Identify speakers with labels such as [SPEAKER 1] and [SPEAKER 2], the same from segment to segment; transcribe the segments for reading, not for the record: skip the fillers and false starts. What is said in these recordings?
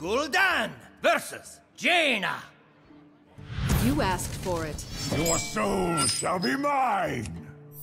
[SPEAKER 1] Gul'dan versus Jaina.
[SPEAKER 2] You asked for it.
[SPEAKER 3] Your soul shall be mine!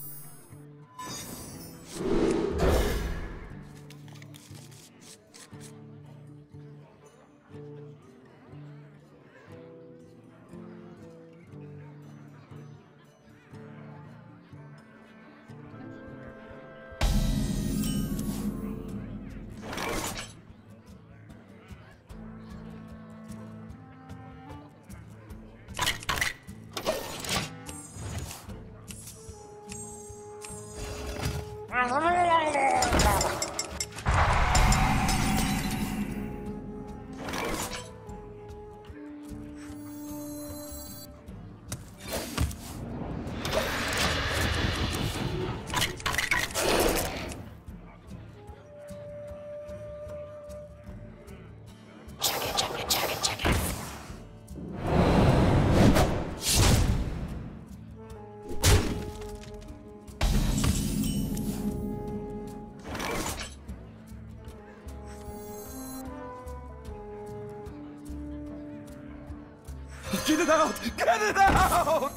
[SPEAKER 1] Get it out! Get it out!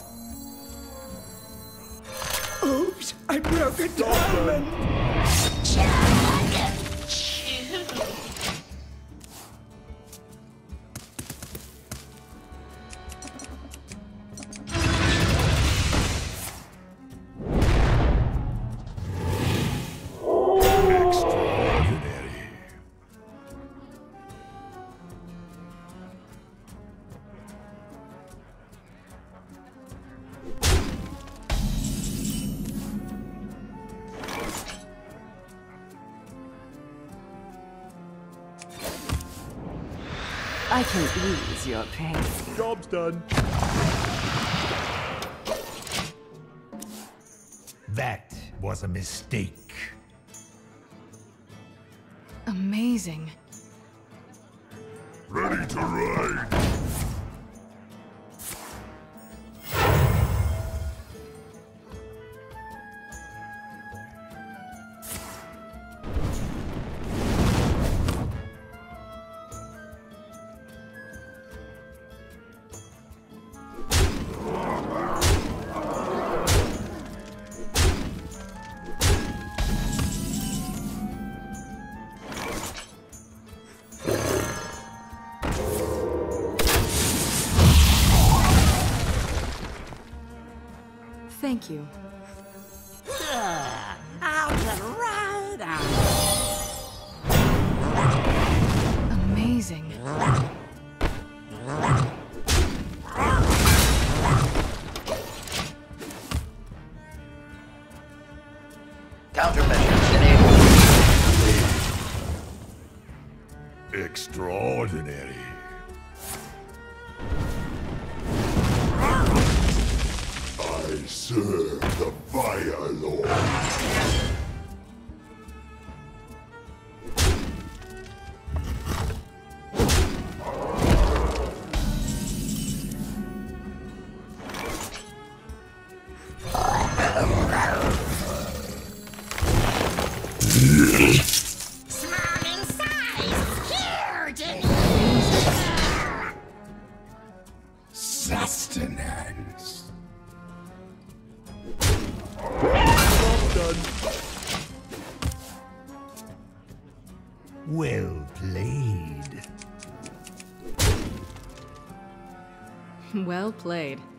[SPEAKER 3] Oops! I broke a diamond! Extraordinary.
[SPEAKER 2] I can ease your pain.
[SPEAKER 3] Job's done.
[SPEAKER 4] That was a mistake.
[SPEAKER 2] Amazing.
[SPEAKER 3] Ready to ride!
[SPEAKER 2] Thank you.
[SPEAKER 1] Out and right out.
[SPEAKER 2] Amazing.
[SPEAKER 1] Countermeasures enabled.
[SPEAKER 3] Extraordinary. I serve the Fire Lord.
[SPEAKER 5] Small in size, huge in
[SPEAKER 3] Sustenance.
[SPEAKER 4] Well played.
[SPEAKER 2] Well played.